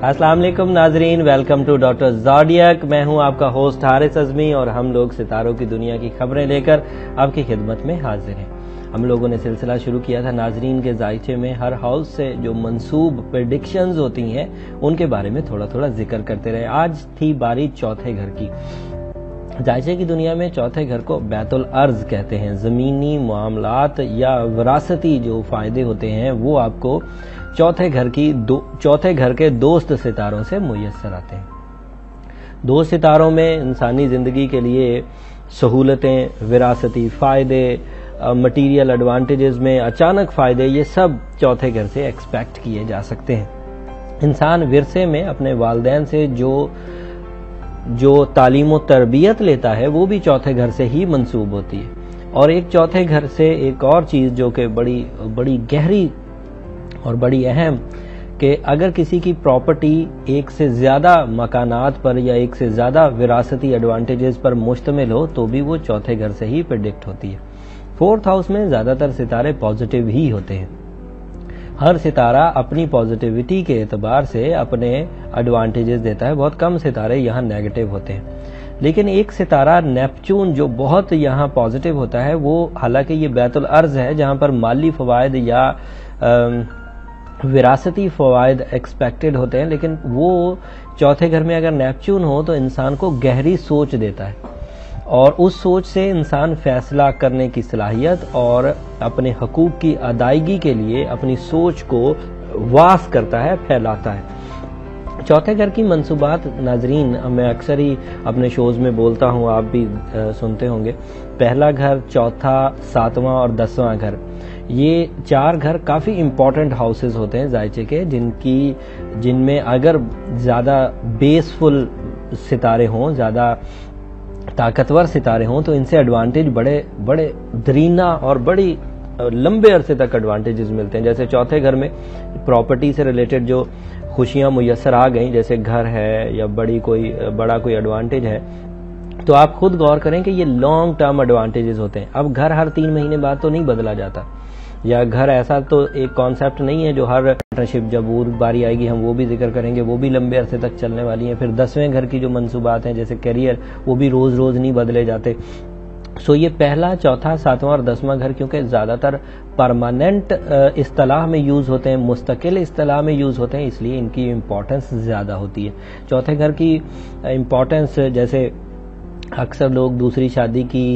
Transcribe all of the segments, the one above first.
अस्सलाम वालेकुम नाजरीन, वेलकम टू डॉक्टर ज़ोडिएक। मैं हूं आपका होस्ट हारिस अज़मी और हम लोग सितारों की दुनिया की खबरें लेकर आपकी खिदमत में हाजिर हैं। हम लोगों ने सिलसिला शुरू किया था नाजरीन के जायचे में हर हाउस से जो मंसूब प्रेडिक्शंस होती हैं उनके बारे में थोड़ा थोड़ा जिक्र करते रहे। आज थी बारी चौथे घर की। जायचे की दुनिया में चौथे घर को बैतुल अर्ज कहते हैं। जमीनी मामलात या विरासती जो फायदे होते हैं वो आपको चौथे घर के दोस्त सितारों से मुयस्सर आते हैं। दोस्त सितारों में इंसानी जिंदगी के लिए सहूलतें, विरासती फायदे, मटीरियल एडवांटेजेस में अचानक फायदे, ये सब चौथे घर से एक्सपेक्ट किए जा सकते हैं। इंसान विरसे में अपने वालिदैन से जो तालीम व तरबियत लेता है वो भी चौथे घर से ही मंसूब होती है। और एक चौथे घर से एक और चीज जो कि बड़ी गहरी और बड़ी अहम, कि अगर किसी की प्रॉपर्टी एक से ज्यादा मकानात पर या एक से ज्यादा विरासती एडवांटेजेस पर मुश्तमिल हो तो भी वो चौथे घर से ही प्रेडिक्ट होती है। फोर्थ हाउस में ज्यादातर सितारे पॉजिटिव ही होते हैं। हर सितारा अपनी पॉजिटिविटी के एतबार से अपने एडवांटेजेस देता है। बहुत कम सितारे यहाँ नेगेटिव होते हैं। लेकिन एक सितारा नेपच्यून जो बहुत यहाँ पॉजिटिव होता है, वो हालांकि ये बैतुल अर्ज है जहाँ पर माली फवायद या विरासती फवायद एक्सपेक्टेड होते हैं, लेकिन वो चौथे घर में अगर नेपच्यून हो तो इंसान को गहरी सोच देता है और उस सोच से इंसान फैसला करने की सलाहियत और अपने हकूक की अदायगी के लिए अपनी सोच को वास करता है, फैलाता है। चौथे घर की मंसूबात नाजरीन मैं अक्सर ही अपने शोज में बोलता हूँ, आप भी सुनते होंगे। पहला घर, चौथा, सातवां और 10वां घर, ये चार घर काफी इंपॉर्टेंट हाउसेस होते हैं जायचे के, जिनमें अगर ज्यादा बेसफुल सितारे हों, ज्यादा ताकतवर सितारे हों तो इनसे एडवांटेज बड़े दरीना और बड़ी लंबे अरसे तक एडवांटेजेस मिलते हैं। जैसे चौथे घर में प्रॉपर्टी से रिलेटेड जो खुशियां मुयस्सर आ गई, जैसे घर है या बड़ा कोई एडवांटेज है, तो आप खुद गौर करें कि ये लॉन्ग टर्म एडवांटेजेस होते हैं। अब घर हर 3 महीने बाद तो नहीं बदला जाता, या घर ऐसा तो एक कॉन्सेप्ट नहीं है जो हर पार्टनरशिप जब वो बारी आएगी हम वो भी जिक्र करेंगे, वो भी लंबे अरसे तक चलने वाली है। फिर 10वें घर की जो मंसूबात हैं जैसे करियर, वो भी रोज रोज नहीं बदले जाते। सो ये पहला, चौथा, 7वां और 10वां घर क्योंकि ज्यादातर परमानेंट इस्तिलाह में यूज होते हैं, मुस्तकिल इस्तिलाह में यूज होते हैं, इसलिए इनकी इम्पोर्टेंस ज्यादा होती है। चौथे घर की इम्पोर्टेंस, जैसे अक्सर लोग दूसरी शादी की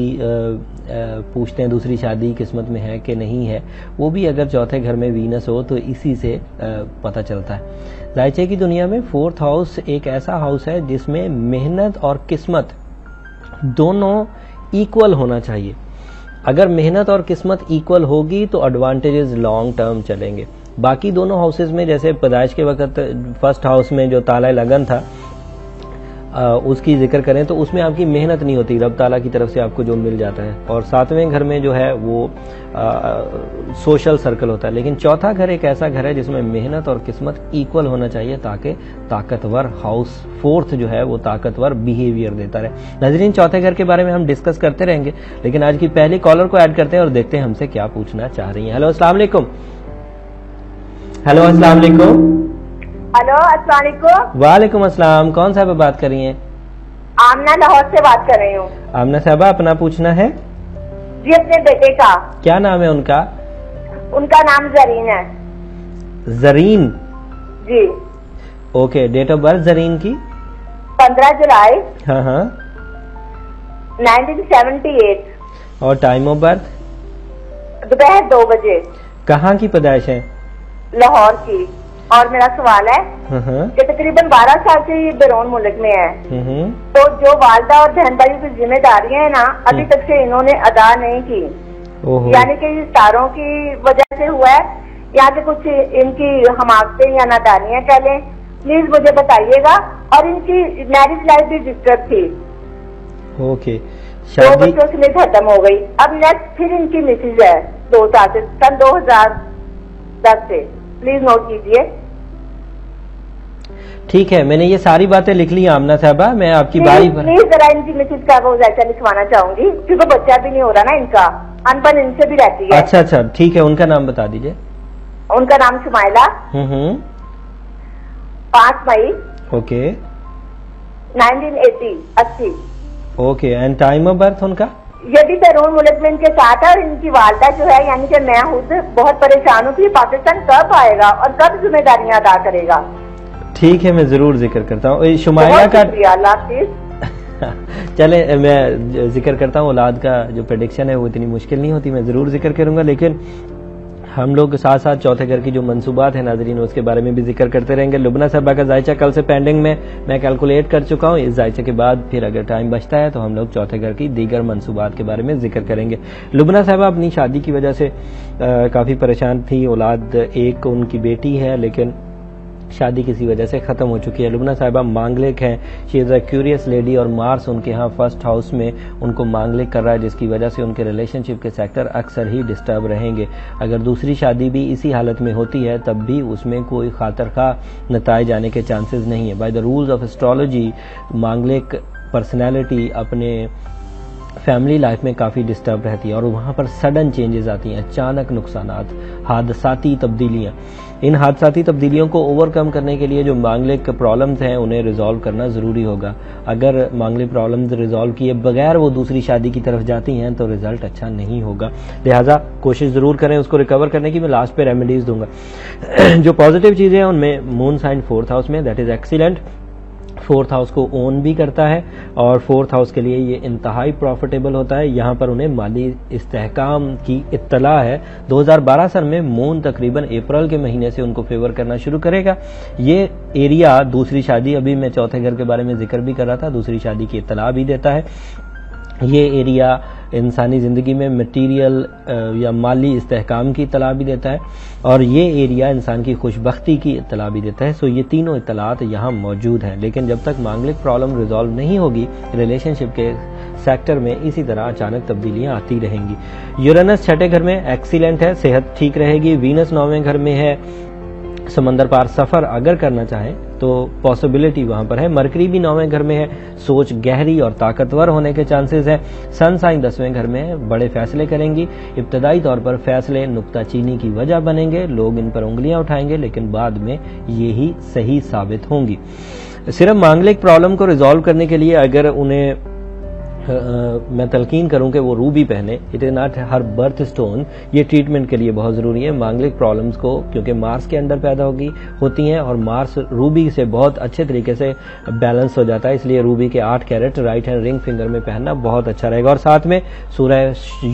पूछते हैं, दूसरी शादी किस्मत में है कि नहीं है, वो भी अगर चौथे घर में वीनस हो तो इसी से पता चलता है। जायचे की दुनिया में फोर्थ हाउस एक ऐसा हाउस है जिसमें मेहनत और किस्मत दोनों इक्वल होना चाहिए। अगर मेहनत और किस्मत इक्वल होगी तो एडवांटेजेस लॉन्ग टर्म चलेंगे। बाकी दोनों हाउसेज में, जैसे पैदाइश के वक्त फर्स्ट हाउस में जो ताला लगन था उसकी जिक्र करें तो उसमें आपकी मेहनत नहीं होती, रब ताला की तरफ से आपको जो मिल जाता है। और 7वें घर में जो है वो सोशल सर्कल होता है। लेकिन चौथा घर एक ऐसा घर है जिसमें मेहनत और किस्मत इक्वल होना चाहिए ताकि ताकतवर हाउस फोर्थ जो है वो ताकतवर बिहेवियर देता रहे। नाज़रीन, चौथे घर के बारे में हम डिस्कस करते रहेंगे, लेकिन आज की पहली कॉलर को ऐड करते हैं और देखते हैं हमसे क्या पूछना चाह रही है। हेलो, अस्सलाम वालेकुम। हेलो, अस्सलाम वालेकुम। हेलो, अस्सलाम वालेकुम। वालेकुम अस्सलाम। कौन साहब बात कर रही हैं? आमना लाहौर से बात कर रही हूँ। आमना साहबा, अपना पूछना है जी? अपने बेटे का। क्या नाम है उनका? उनका नाम जरीन है। Zareen ji. Okay, date of birth Zareen की? 15 जुलाई। हाँ 1978। और टाइम ऑफ बर्थ? दोपहर 2 बजे। कहाँ की पैदाइश है? लाहौर की। और मेरा सवाल है कि तकरीबन 12 साल से ये बैरून मुल्क में है, तो जो वालदा और बहन भाई की जिम्मेदारियां हैं ना, अभी तक से इन्होंने अदा नहीं की। यानी कि ये तारों की वजह से हुआ है या कि कुछ इनकी हमाकतें या नादानियां कह लें, प्लीज मुझे बताइएगा। और इनकी मैरिज लाइफ भी डिस्टर्ब थी। ओके, 2 बच्चों से खत्म हो गई। अब नेक्स्ट फिर इनकी मिसेज है 2 साल से, सन 2010 से। प्लीज नोट कीजिए। ठीक है, मैंने ये सारी बातें लिख ली आमना साहबा, मैं आपकी बारी पर प्लीज जरा इनकी मिसेज का वो जायजा लिखवाना चाहूंगी, क्योंकि बच्चा भी नहीं हो रहा ना इनका, अनपढ़ इनसे भी रहती है। अच्छा, ठीक है, उनका नाम बता दीजिए। उनका नाम शुमाइला। 5 मई okay 1980। Okay, and time of birth उनका? यदि बैरून मुल्क में इनके साथ है और इनकी वालदा जो है, यानी कि मैं खुद बहुत परेशान हूँ कि पाकिस्तान कब आएगा और कब जिम्मेदारियां अदा करेगा। ठीक है, मैं जरूर जिक्र करता हूँ। शुमाइला का चले, मैं जिक्र करता हूँ। औलाद का जो प्रेडिक्शन है वो इतनी मुश्किल नहीं होती, मैं जरूर जिक्र करूंगा, लेकिन हम लोग साथ साथ चौथे घर की जो मंसूबात है नाजरीन, उसके बारे में भी जिक्र करते रहेंगे। लुबना साहबा का जायचा कल से पेंडिंग में मैं कैलकुलेट कर चुका हूँ। इस जायचे के बाद फिर अगर टाइम बचता है तो हम लोग चौथे घर की दीगर मंसूबात के बारे में जिक्र करेंगे। लुबना साहबा अपनी शादी की वजह से काफी परेशान थी। औलाद एक उनकी बेटी है, लेकिन शादी किसी वजह से खत्म हो चुकी है। लुबना साहिबा मांगलिक हैं, she is a curious lady, और मार्स उनके यहाँ फर्स्ट हाउस में उनको मांगलिक कर रहा है, जिसकी वजह से उनके रिलेशनशिप के सेक्टर अक्सर ही डिस्टर्ब रहेंगे। अगर दूसरी शादी भी इसी हालत में होती है तब भी उसमें कोई खातर खा नताइज आने के चांसेस नहीं है। By the rules of astrology मांगलिक पर्सनैलिटी अपने फैमिली लाइफ में काफी डिस्टर्ब रहती है और वहां पर सडन चेंजेस आती हैं, अचानक नुकसानात, हादसाती तब्दीलियां। इन हादसाती तब्दीलियों को ओवरकम करने के लिए जो मांगलिक प्रॉब्लम्स हैं उन्हें रिजॉल्व करना जरूरी होगा। अगर मांगलिक प्रॉब्लम्स रिजॉल्व किए बगैर वो दूसरी शादी की तरफ जाती हैं तो रिजल्ट अच्छा नहीं होगा। लिहाजा कोशिश जरूर करें उसको रिकवर करने की। मैं लास्ट पे रेमेडीज दूंगा। जो पॉजिटिव चीजें हैं उनमें मून साइन 4th हाउस में, that is excellent. 4th house को ओन भी करता है और 4th हाउस के लिए ये इंतहाई प्रॉफिटेबल होता है। यहाँ पर उन्हें माली इस्तेहकाम की इत्तला है। 2012 साल में मून तकरीबन अप्रैल के महीने से उनको फेवर करना शुरू करेगा। ये एरिया दूसरी शादी, अभी मैं चौथे घर के बारे में जिक्र भी कर रहा था, दूसरी शादी की इत्तला भी देता है। ये एरिया इंसानी जिंदगी में मटीरियल या माली इस्तेहकाम की इत्तला भी देता है और ये एरिया इंसान की खुशबख्ती की इत्तला भी देता है। सो ये तीनों इत्तलात यहाँ मौजूद हैं, लेकिन जब तक मांगलिक प्रॉब्लम रिजॉल्व नहीं होगी रिलेशनशिप के सेक्टर में इसी तरह अचानक तब्दीलियां आती रहेंगी। यूरेनस 6ठे घर में एक्सीलेंट है, सेहत ठीक रहेगी। वीनस 9वें घर में है, समंदर पार सफर अगर करना चाहें तो पॉसिबिलिटी वहां पर है। मरकरी भी 9वें घर में है, सोच गहरी और ताकतवर होने के चांसेस है। सन साइन 10वें घर में है, बड़े फैसले करेंगी। इब्तदाई तौर पर फैसले नुक्ताचीनी की वजह बनेंगे, लोग इन पर उंगलियां उठाएंगे, लेकिन बाद में यही सही साबित होंगी। सिर्फ मांगलिक प्रॉब्लम को रिजॉल्व करने के लिए अगर उन्हें मैं तलकीन करूं कि वो रूबी पहने, it is not her birth stone, ये ट्रीटमेंट के लिए बहुत जरूरी है। मांगलिक प्रॉब्लम्स को क्योंकि मार्स के अंदर पैदा होती हैं और मार्स रूबी से बहुत अच्छे तरीके से बैलेंस हो जाता है, इसलिए रूबी के 8 carat right hand ring finger में पहनना बहुत अच्छा रहेगा। और साथ में सूरह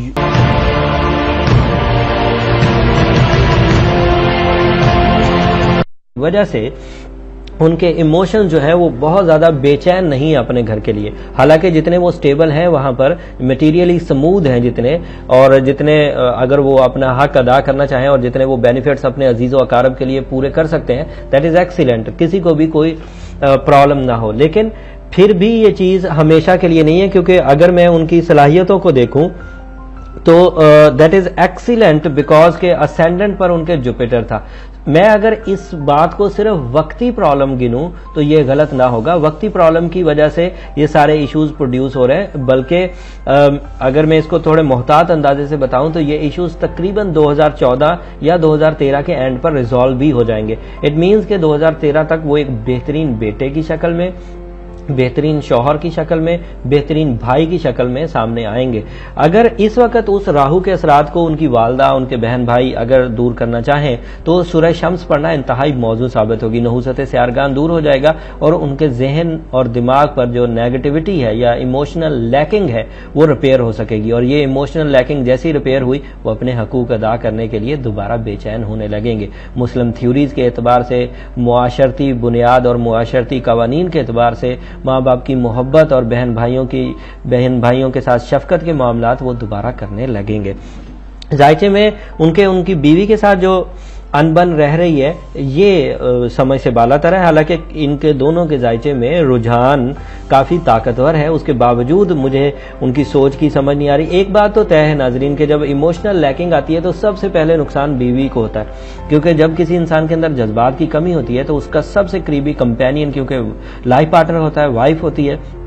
वजह से उनके इमोशन जो है वो बहुत ज्यादा बेचैन नहीं है अपने घर के लिए। हालांकि जितने वो स्टेबल हैं वहां पर मटेरियली स्मूथ हैं जितने, और जितने अगर वो अपना हक अदा करना चाहें और जितने वो बेनिफिट्स अपने अजीजों अकारब के लिए पूरे कर सकते हैं, दैट इज एक्सीलेंट। किसी को भी कोई प्रॉब्लम ना हो, लेकिन फिर भी ये चीज हमेशा के लिए नहीं है, क्योंकि अगर मैं उनकी सलाहियतों को देखूं तो दैट इज एक्सीलेंट बिकॉज के असेंडेंट पर उनके जुपिटर था। मैं अगर इस बात को सिर्फ वक्ती प्रॉब्लम गिनूं तो ये गलत ना होगा। वक्ती प्रॉब्लम की वजह से ये सारे इश्यूज प्रोड्यूस हो रहे हैं, बल्कि अगर मैं इसको थोड़े मोहतात अंदाजे से बताऊं तो ये इश्यूज तकरीबन 2014 या 2013 के एंड पर रिजॉल्व भी हो जाएंगे। इट मीन्स के 2013 तक वो एक बेहतरीन बेटे की शक्ल में, बेहतरीन शौहर की शक्ल में, बेहतरीन भाई की शक्ल में सामने आएंगे। अगर इस वक्त उस राहु के असरात को उनकी वालदा, उनके बहन भाई अगर दूर करना चाहें तो सूरह शम्स पढ़ना इंतहाई मौजू साबित होगी। नहूसत सियारगान दूर हो जाएगा और उनके जहन और दिमाग पर जो नेगेटिविटी है या इमोशनल लैकिंग है वो रिपेयर हो सकेगी, और ये इमोशनल लैकिंग जैसी रिपेयर हुई वो अपने हकूक अदा करने के लिए दोबारा बेचैन होने लगेंगे। मुस्लिम थ्योरीज के एतबार से, मुआशरती बुनियाद और मुआशरती कवानीन के एतबार से माँ बाप की मोहब्बत और बहन भाइयों के साथ शफकत के मामलात वो दोबारा करने लगेंगे। जायचे में उनकी बीवी के साथ जो अनबन रह रही है ये समय से बालातर है। हालांकि इनके दोनों के जायचे में रुझान काफी ताकतवर है, उसके बावजूद मुझे उनकी सोच की समझ नहीं आ रही। एक बात तो तय है नाजरीन के जब इमोशनल लैकिंग आती है तो सबसे पहले नुकसान बीवी को होता है, क्योंकि जब किसी इंसान के अंदर जज्बात की कमी होती है तो उसका सबसे करीबी कंपेनियन, क्योंकि लाइफ पार्टनर होता है, वाइफ होती है,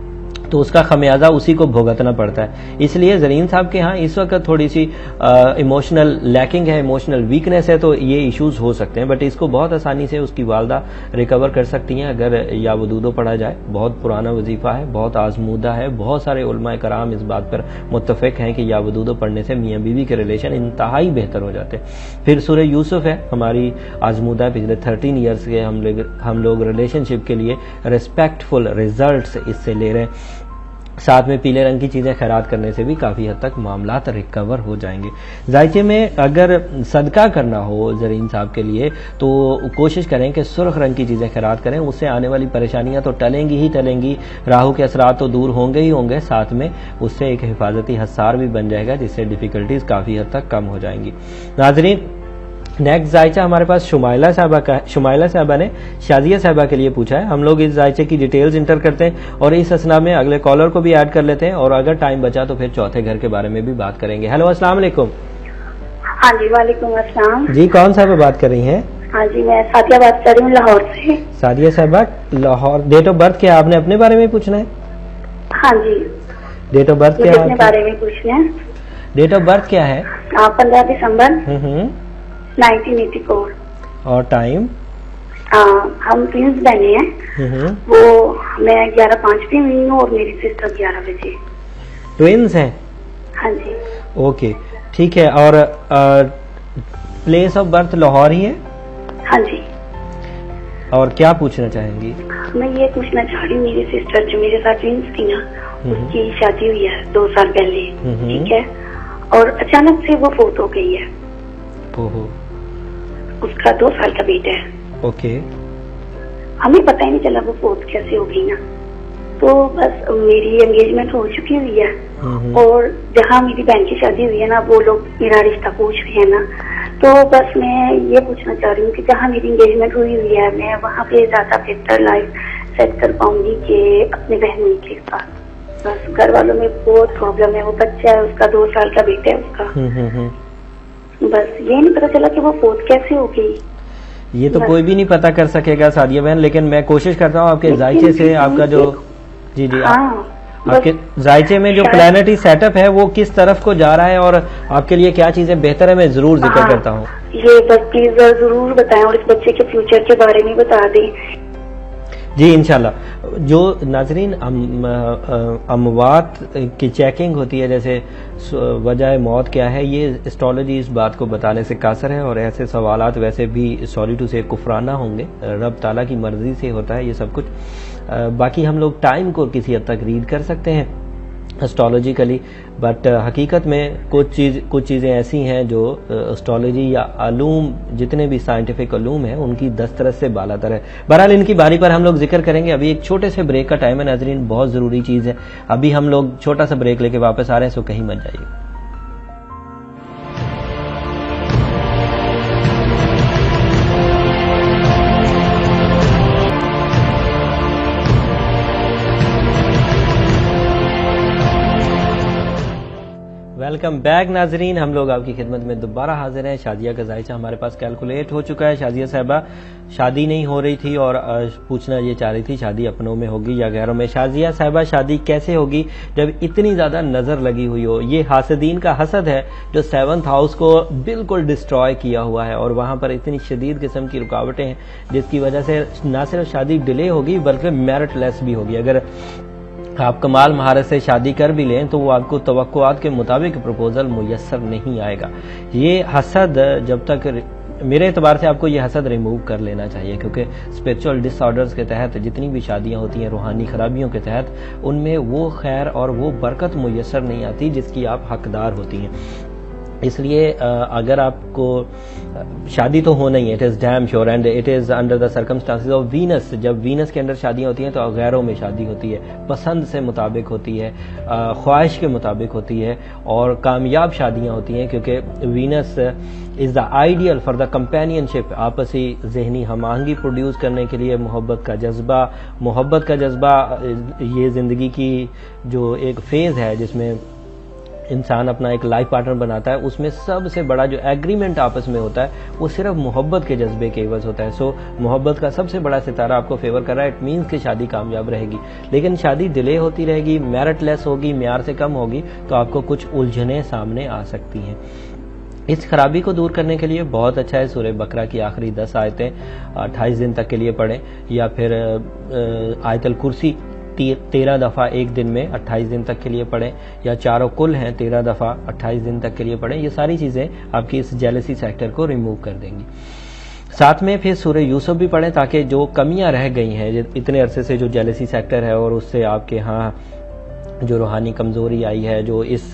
तो उसका खमियाजा उसी को भुगतना पड़ता है। इसलिए ज़रीन साहब के यहाँ इस वक्त थोड़ी सी इमोशनल लैकिंग है, इमोशनल वीकनेस है, तो ये इश्यूज हो सकते हैं, बट इसको बहुत आसानी से उसकी वालदा रिकवर कर सकती हैं अगर या वदूदो पढ़ा जाए। बहुत पुराना वजीफा है, बहुत आजमूदा है, बहुत सारे उलमा कराम इस बात पर मुत्तफिक हैं कि या वदूदो पढ़ने से मियाँ बीवी के रिलेशन इंतहाई बेहतर हो जाते हैं। फिर सूरह यूसुफ है, हमारी आजमूदा पिछले 13 ईयर्स के हम लोग रिलेशनशिप के लिए रिस्पेक्टफुल रिजल्ट्स इससे ले रहे हैं। साथ में पीले रंग की चीजें खैरात करने से भी काफी हद तक मामलात रिकवर हो जाएंगे। जायचे में अगर सदका करना हो ज़रीन साहब के लिए तो कोशिश करें कि सुर्ख रंग की चीजें खैरात करें, उससे आने वाली परेशानियां तो टलेंगी ही टलेंगी, राहु के असरात तो दूर होंगे ही होंगे, साथ में उससे एक हिफाजती हसार भी बन जाएगा जिससे डिफिकल्टीज काफी हद तक कम हो जाएंगी। नाजरीन, नेक्स्ट जायचा हमारे पास शुमाइला साहबा का है। शुमाइला साहबा ने शाजिया साहबा के लिए पूछा है। हम लोग इस जायचे की डिटेल्स इंटर करते हैं और इस असना में अगले कॉलर को भी ऐड कर लेते हैं और अगर टाइम बचा तो फिर चौथे घर के बारे में भी बात करेंगे। हेलो, अस्सलाम वालेकुम। हाँ जी, वालेकुम अस्सलाम जी, कौन साहबा बात कर रही हैं? हाँ जी, मैं सादिया बात कर रही हूँ लाहौर से। सादिया साहबा, लाहौर। डेट ऑफ बर्थ क्या आपने अपने बारे में पूछना है? हाँ जी, डेट ऑफ बर्थ क्या है? अपने बारे में पूछना है। डेट ऑफ बर्थ क्या है? 15 दिसंबर 1984। और टाइम? हम ट्विंस बने हैं। वो मैं 11:05 पे हुई हूँ और मेरी सिस्टर 11 बजे। ट्विंस हैं? हाँ जी। ओके, ठीक है। और प्लेस ऑफ बर्थ लाहौर ही है? हाँ जी। और क्या पूछना चाहेंगी? मैं ये पूछना चाह रही हूँ, मेरी सिस्टर जो मेरे साथ ट्विंस थी ना, उसकी शादी हुई है 2 साल पहले, ठीक है, और अचानक से वो फोत हो गई है। ओहो। उसका 2 साल का बेटा है। ओके। हमें पता ही नहीं चला वो फोत कैसे हो गई ना। तो बस मेरी एंगेजमेंट हो चुकी हुई है और जहाँ मेरी बहन की शादी हुई है ना, वो लोग मेरा रिश्ता पूछ रहे हैं ना। तो बस मैं ये पूछना चाह रही हूँ कि जहाँ मेरी एंगेजमेंट हुई है, मैं वहाँ पे ज्यादा बेहतर लाइफ सेट कर पाऊंगी कि अपने बहन के साथ। बस घर वालों में बहुत प्रॉब्लम है। वो बच्चा है उसका, 2 साल का बेटा है उसका। बस ये नहीं पता चला कि वो फोत कैसे हो गई। ये तो कोई भी नहीं पता कर सकेगा सादिया बहन, लेकिन मैं कोशिश करता हूँ आपके जायचे से आपका जो जी आपके जायचे में जो प्लानिटरी सेटअप है वो किस तरफ को जा रहा है और आपके लिए क्या चीजें बेहतर है, मैं जरूर जिक्र करता हूँ। ये बस प्लीज जरूर बताएं और इस बच्चे के फ्यूचर के बारे में बता दें। जी इंशाल्लाह। जो नाजरीन अमवात की चेकिंग होती है, जैसे वजह मौत क्या है, ये एस्ट्रोलॉजी इस बात को बताने से कासर है और ऐसे सवालात वैसे भी सॉरी टू से कुफराना होंगे। रब ताला की मर्जी से होता है ये सब कुछ। बाकी हम लोग टाइम को किसी हद तक रीड कर सकते हैं एस्ट्रोलॉजिकली, बट हकीकत में कुछ चीज़ें ऐसी हैं जो एस्ट्रोलॉजी या अलूम, जितने भी साइंटिफिक अलूम हैं, उनकी दस्तरस से बालातर है। बहरहाल इनकी बारी पर हम लोग जिक्र करेंगे। अभी एक छोटे से ब्रेक का टाइम है नाजरीन, बहुत ज़रूरी चीज़ है। अभी हम लोग छोटा सा ब्रेक लेके वापस आ रहे हैं, सो कहीं मत जाइए। वेलकम बैक नाजरीन, हम लोग आपकी खिदमत में दोबारा हाजिर हैं। शादिया का जायचा हमारे पास कैलकुलेट हो चुका है। शादिया साहबा शादी नहीं हो रही थी और पूछना ये चाह रही थी शादी अपनों में होगी या गैरों में। शादिया साहबा शादी कैसे होगी जब इतनी ज्यादा नजर लगी हुई हो? ये हासदीन का हसद है जो 7th हाउस को बिल्कुल डिस्ट्रॉय किया हुआ है और वहां पर इतनी शदीद किस्म की रुकावटें हैं जिसकी वजह से न सिर्फ शादी डिले होगी बल्कि मेरिटलेस भी होगी। अगर आप कमाल महारत से शादी कर भी लें तो वो आपको तवक्कुआत के मुताबिक प्रपोजल मुयस्सर नहीं आएगा। ये हसद जब तक, मेरे एतबार से आपको ये हसद रिमूव कर लेना चाहिए, क्योंकि स्पिरिचुअल डिसऑर्डर्स के तहत जितनी भी शादियां होती हैं, रूहानी खराबियों के तहत, उनमें वो खैर और वो बरकत मुयस्सर नहीं आती जिसकी आप हकदार होती हैं। इसलिए अगर आपको शादी तो होना ही है, it is damn sure and it is under the circumstances of Venus. जब वीनस के अंदर शादियां होती हैं तो गैरों में शादी होती है, पसंद से मुताबिक होती है, ख्वाहिश के मुताबिक होती है और कामयाब शादियां होती हैं, क्योंकि Venus is the ideal for the companionship. आपसी जहनी हमाहंगी प्रोड्यूस करने के लिए मोहब्बत का जज्बा ये जिंदगी की जो एक फेज है जिसमें इंसान अपना एक लाइफ पार्टनर बनाता है, उसमें सबसे बड़ा जो एग्रीमेंट आपस में होता है वो सिर्फ मोहब्बत के जज्बे के एवज होता है। सो मोहब्बत का सबसे बड़ा सितारा आपको फेवर कर रहा है, इट मीन्स कि शादी कामयाब रहेगी। लेकिन शादी डिले होती रहेगी, मेरिटलेस होगी, म्यार से कम होगी, तो आपको कुछ उलझनें सामने आ सकती हैं। इस खराबी को दूर करने के लिए बहुत अच्छा है सूरह बकरा की आखिरी 10 आयतें 28 दिन तक के लिए पढ़ें, या फिर आयतल कुर्सी 13 दफ़ा एक दिन में 28 दिन तक के लिए पढ़ें, या चारों कुल हैं 13 दफ़ा 28 दिन तक के लिए पढ़ें। ये सारी चीज़ें आपकी इस जेलसी सेक्टर को रिमूव कर देंगी। साथ में फिर सूरह यूसुफ भी पढ़ें, ताकि जो कमियां रह गई हैं इतने अरसे से, जो जेलसी सेक्टर है और उससे आपके यहाँ जो रूहानी कमजोरी आई है, जो इस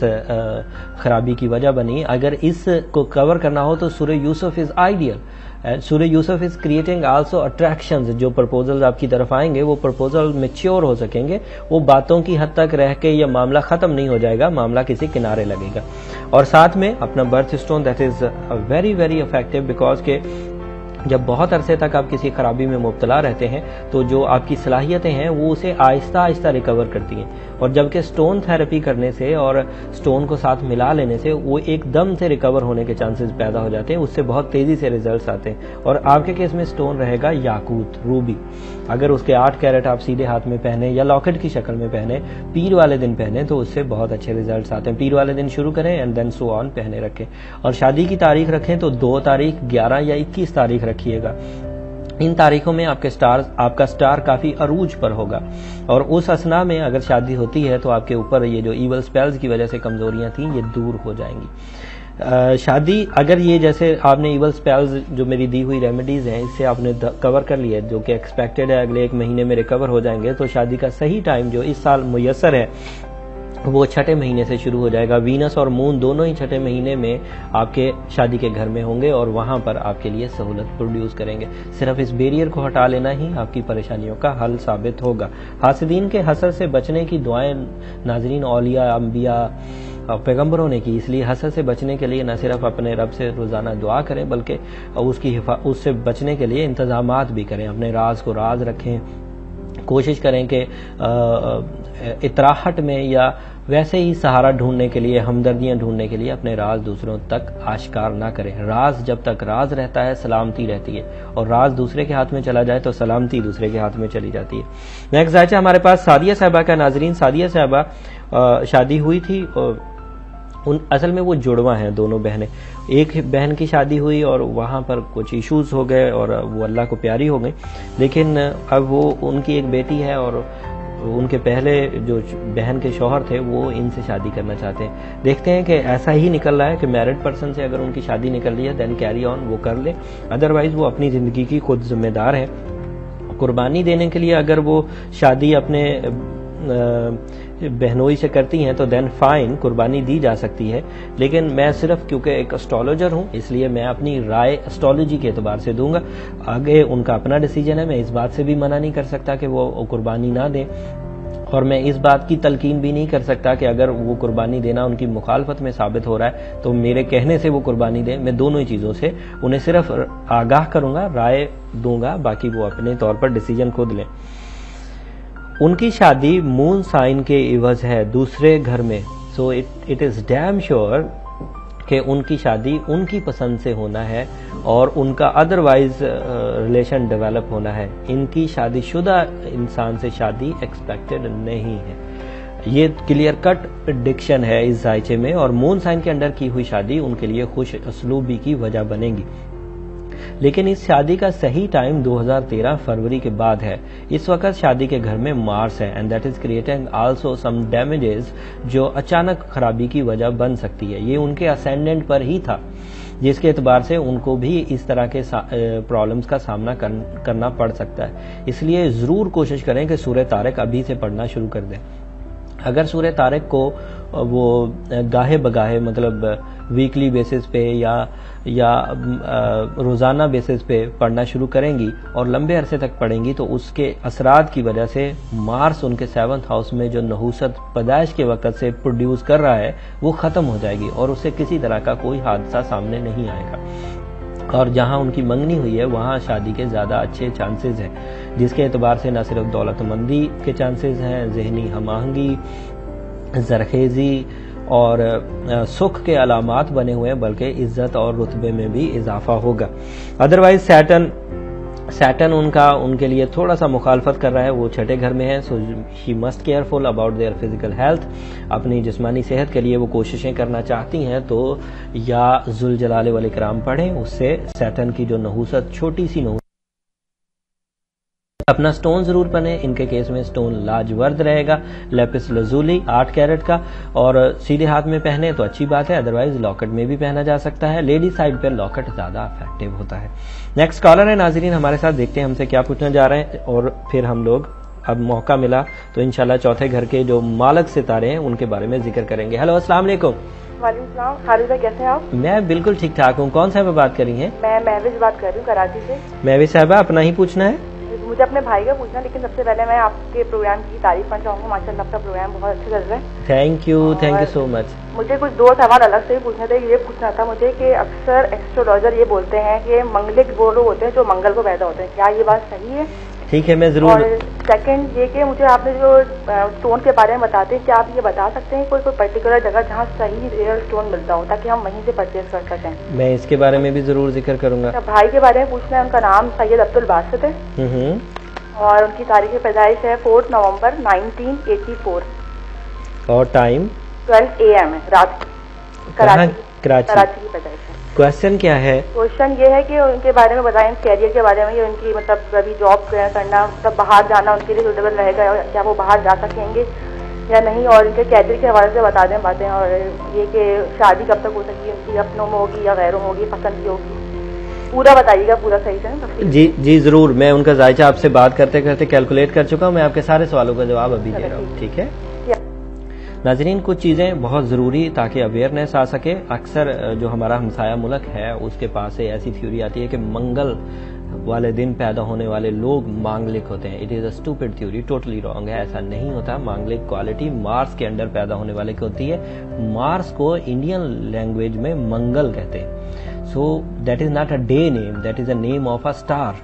खराबी की वजह बनी, अगर इस को कवर करना हो तो सूरह यूसुफ इज आइडियल। सूरह Yusuf is creating also attractions. जो प्रपोजल्स आपकी तरफ आएंगे वो प्रपोजल मैच्योर हो सकेंगे, वो बातों की हद तक रह के ये मामला खत्म नहीं हो जाएगा, मामला किसी किनारे लगेगा। और साथ में अपना birth stone, that is very very effective, because के जब बहुत अरसे तक आप किसी खराबी में मुब्तला रहते हैं तो जो आपकी सलाहियतें हैं वो उसे आहिस्ता आहिस्ता रिकवर करती हैं, और जबकि स्टोन थेरेपी करने से और स्टोन को साथ मिला लेने से वो एकदम से रिकवर होने के चांसेस पैदा हो जाते हैं, उससे बहुत तेजी से रिजल्ट्स आते हैं। और आपके केस में स्टोन रहेगा याकूत, रूबी। अगर उसके 8 कैरेट आप सीधे हाथ में पहने या लॉकेट की शक्ल में पहने, पीर वाले दिन पहने, तो उससे बहुत अच्छे रिजल्ट्स आते हैं। पीर वाले दिन शुरू करें एंड देन सो ऑन पहने रखें। और शादी की तारीख रखें तो 2 तारीख, 11 या 21 तारीख रखिएगा। इन तारीखों में आपका स्टार काफी अरूज पर होगा, और उस असना में अगर शादी होती है तो आपके ऊपर ये जो ईवल स्पेल्स की वजह से कमजोरियां थी ये दूर हो जाएंगी। शादी अगर ये जैसे आपने ईवल स्पेल्स जो मेरी दी हुई रेमेडीज हैं इससे आपने कवर कर लिया, जो कि एक्सपेक्टेड है अगले 1 महीने में रिकवर हो जाएंगे, तो शादी का सही टाइम जो इस साल मुयस्सर है वो 6ठे महीने से शुरू हो जाएगा। वीनस और मून दोनों ही 6ठे महीने में आपके शादी के घर में होंगे और वहां पर आपके लिए सहूलत प्रोड्यूस करेंगे। सिर्फ इस बैरियर को हटा लेना ही आपकी परेशानियों का हल साबित होगा। हासिदीन के हसद से बचने की दुआएं नाजरीन औलिया, अंबिया, पैगंबरों ने की, इसलिए हसद से बचने के लिए न सिर्फ अपने रब से रोजाना दुआ करें बल्कि उससे बचने के लिए इंतजामात भी करें। अपने राज को राज रखें, कोशिश करें कि इतराहट में या वैसे ही सहारा ढूंढने के लिए, हमदर्दियां ढूंढने के लिए अपने राज दूसरों तक आश्कार ना करें। राज जब तक राज रहता है सलामती रहती है, और राज दूसरे के हाथ में चला जाए तो सलामती दूसरे के हाथ में चली जाती है। नेक्स्ट जायचा हमारे पास सादिया साहबा का। नाजरीन, सादिया साहबा शादी हुई थी, असल में वो जुड़वा हैं दोनों बहनें। एक बहन की शादी हुई और वहां पर कुछ इश्यूज हो गए और वो अल्लाह को प्यारी हो गई, लेकिन अब वो उनकी एक बेटी है और उनके पहले जो बहन के शौहर थे वो इनसे शादी करना चाहते हैं। देखते हैं कि ऐसा ही निकल रहा है कि मैरिड पर्सन से अगर उनकी शादी निकल रही है देन कैरी ऑन, वो कर ले, अदरवाइज वो अपनी जिंदगी की खुद जिम्मेदार है। कुर्बानी देने के लिए अगर वो शादी अपने बहनोई से करती हैं तो देन फाइन, कुर्बानी दी जा सकती है। लेकिन मैं सिर्फ क्योंकि एक एस्ट्रोलॉजर हूं इसलिए मैं अपनी राय एस्ट्रोलॉजी के एतबार से दूंगा, आगे उनका अपना डिसीजन है। मैं इस बात से भी मना नहीं कर सकता कि वो कुर्बानी ना दें, और मैं इस बात की तलकीन भी नहीं कर सकता कि अगर वो कुर्बानी देना उनकी मुखालफत में साबित हो रहा है तो मेरे कहने से वो कुर्बानी दें। मैं दोनों ही चीजों से उन्हें सिर्फ आगाह करूंगा, राय दूंगा, बाकी वो अपने तौर पर डिसीजन खुद लें। उनकी शादी मून साइन के इवज है दूसरे घर में, so it is damn sure कि उनकी शादी उनकी पसंद से होना है और उनका अदरवाइज रिलेशन डेवलप होना है। इनकी शादीशुदा इंसान से शादी एक्सपेक्टेड नहीं है। ये क्लियर कट प्रेडिक्शन है इस जायचे में, और मून साइन के अंडर की हुई शादी उनके लिए खुश असलूबी की वजह बनेगी। लेकिन इस शादी का सही टाइम 2013 फरवरी के बाद है। इस वक्त शादी के घर में मार्स है and that is creating also some damages जो अचानक खराबी की वजह बन सकती है। ये उनके असेंडेंट पर ही था, जिसके एतबार से उनको भी इस तरह के प्रॉब्लम्स का सामना करना पड़ सकता है। इसलिए जरूर कोशिश करें कि सूरह तारिक अभी से पढ़ना शुरू कर दें। अगर सूरह तारिक को वो गाहे बगाहे, मतलब वीकली बेसिस पे या रोजाना बेसिस पे पढ़ना शुरू करेंगी और लंबे अरसे तक पढ़ेंगी तो उसके असरात की वजह से मार्स उनके 7th हाउस में जो नहूसत पैदाइश के वक्त से प्रोड्यूस कर रहा है वो खत्म हो जाएगी और उससे किसी तरह का कोई हादसा सामने नहीं आएगा। और जहां उनकी मंगनी हुई है वहां शादी के ज्यादा अच्छे चांसेस हैं, जिसके एतबार से न सिर्फ दौलतमंदी के चांसेस हैं, जहनी हमाहंगी, जरखेजी और सुख के अलामात बने हुए हैं, बल्कि इज्जत और रुतबे में भी इजाफा होगा। अदरवाइज सैटर्न उनके लिए थोड़ा सा मुखालफत कर रहा है, वो छठे घर में है। So she must careful about their physical health. अपनी जिस्मानी सेहत के लिए वो कोशिशें करना चाहती हैं तो या जुल जलाले वाले कराम पढ़ें, उससे सैटर्न की जो नहूसत, छोटी सी नहूसत। अपना स्टोन जरूर पहने, इनके केस में स्टोन लाजवर्द रहेगा, लेपिस लजूली 8 कैरेट का, और सीधे हाथ में पहने तो अच्छी बात है, अदरवाइज लॉकेट में भी पहना जा सकता है। लेडी साइड पर लॉकेट ज्यादा इफेक्टिव होता है। नेक्स्ट कॉलर है नाजरीन हमारे साथ, देखते हैं हमसे क्या पूछना जा रहे हैं, और फिर हम लोग अब मौका मिला तो इंशाल्लाह चौथे घर के जो मालक सितारे हैं उनके बारे में जिक्र करेंगे। हेलो, अस्सलाम वालेकुम। वालेकुम, हारिदा कैसे हैं आप? मैं बिल्कुल ठीक ठाक हूँ। कौन साहब बात कर रही हैं? मैं महविश बात कर रही हूँ कराची से। महविश साहबा, अपना ही पूछना है? मुझे अपने भाई का पूछना, लेकिन सबसे पहले मैं आपके प्रोग्राम की तारीफ करना चाहूँगा। माशाल्लाह आपका प्रोग्राम बहुत अच्छा चल रहा है। Thank you so much. मुझे कुछ 2 सवाल अलग से ही पूछना था। ये पूछना था मुझे कि अक्सर एस्ट्रोलॉजर ये बोलते हैं कि मंगलिक वो लोग होते हैं जो मंगल को पैदा होते हैं, क्या ये बात सही है? ठीक है, मैं जरूर। और सेकंड ये कि मुझे आपने जो स्टोन के बारे में बताते हैं, क्या आप ये बता सकते हैं कोई पर्टिकुलर जगह जहाँ सही रियल स्टोन मिलता हो, ताकि हम वहीं से परचेज कर सकें? मैं इसके बारे में भी जरूर जिक्र करूंगा। भाई के बारे में पूछना है। उनका नाम सैयद अब्दुल बासित है और उनकी तारीख पैदाइश है 4 नवंबर 1984 और टाइम 12 AM है, रात। कराची की पैदाइश है। क्वेश्चन क्या है? क्वेश्चन ये है कि उनके बारे में बताएं, कैरियर के बारे में, उनकी मतलब कभी जॉब करना, मतलब बाहर जाना उनके लिए सूटेबल रहेगा, क्या वो बाहर जा सकेंगे या नहीं, और उनके कैरियर के हवाले से बता दें बातें, और ये कि शादी कब तक हो सकती है उनकी, अपनों में होगी या गैरों में होगी, पसंद की होगी, पूरा बताइएगा, पूरा सही से। जी जरूर। मैं उनका जायचा आपसे बात करते करते कैलकुलेट कर चुका हूँ, मैं आपके सारे सवालों का जवाब अभी दे रहा हूँ, ठीक है? नाजरीन, कुछ चीज़ें बहुत ज़रूरी ताकि अवेयरनेस आ सके। अक्सर जो हमारा हमसाया मुल्क है उसके पास से ऐसी थ्योरी आती है कि मंगल वाले दिन पैदा होने वाले लोग मांगलिक होते हैं। It is a stupid theory, totally wrong है, ऐसा नहीं होता। मांगलिक क्वालिटी मार्स के अंडर पैदा होने वाले की होती है। मार्स को इंडियन लैंग्वेज में मंगल कहते हैं। So that is not a day name, that is a name of a star.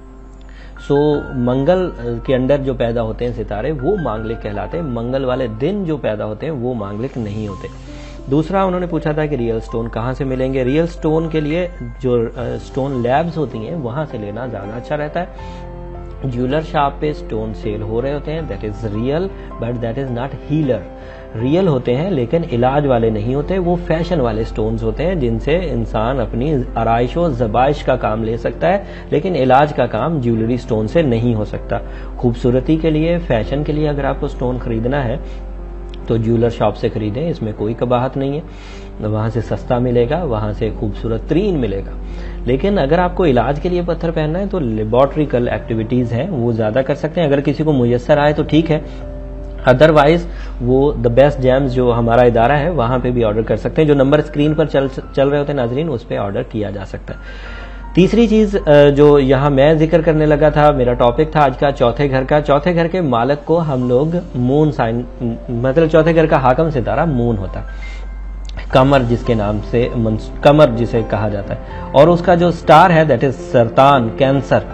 So Mangal के अंदर जो पैदा होते हैं सितारे वो मांगलिक कहलाते हैं। मंगल वाले दिन जो पैदा होते हैं वो मांगलिक नहीं होते। दूसरा उन्होंने पूछा था कि रियल स्टोन कहाँ से मिलेंगे। रियल स्टोन के लिए जो स्टोन लैब्स होती हैं वहां से लेना ज्यादा अच्छा रहता है। ज्वेलर शॉप पे स्टोन सेल हो रहे होते हैं, that is real, but that is not healer. Real होते हैं लेकिन इलाज वाले नहीं होते, वो फैशन वाले स्टोन्स होते हैं जिनसे इंसान अपनी आराइश व ज़बाइश का काम ले सकता है, लेकिन इलाज का काम ज्वेलरी स्टोन से नहीं हो सकता। खूबसूरती के लिए, फैशन के लिए अगर आपको स्टोन खरीदना है तो ज्वेलर शॉप से खरीदें, इसमें कोई कबाहत नहीं है। वहां से सस्ता मिलेगा, वहां से खूबसूरत तरीन मिलेगा। लेकिन अगर आपको इलाज के लिए पत्थर पहनना है तो लेबोरेटरिकल एक्टिविटीज हैं वो ज्यादा कर सकते हैं। अगर किसी को मुयस्सर आए तो ठीक है, अदरवाइज वो द बेस्ट जैम्स जो हमारा इदारा है वहां पे भी ऑर्डर कर सकते हैं। जो नंबर स्क्रीन पर चल रहे होते हैं नाजरीन, उस पर ऑर्डर किया जा सकता है। तीसरी चीज जो यहाँ मैं जिक्र करने लगा था, मेरा टॉपिक था आज का चौथे घर का। चौथे घर के मालक को हम लोग मून साइन, मतलब चौथे घर का हाकम सितारा मून होता है, कमर जिसके नाम से कमर जिसे कहा जाता है, और उसका जो स्टार है दैट इज सरतान, कैंसर,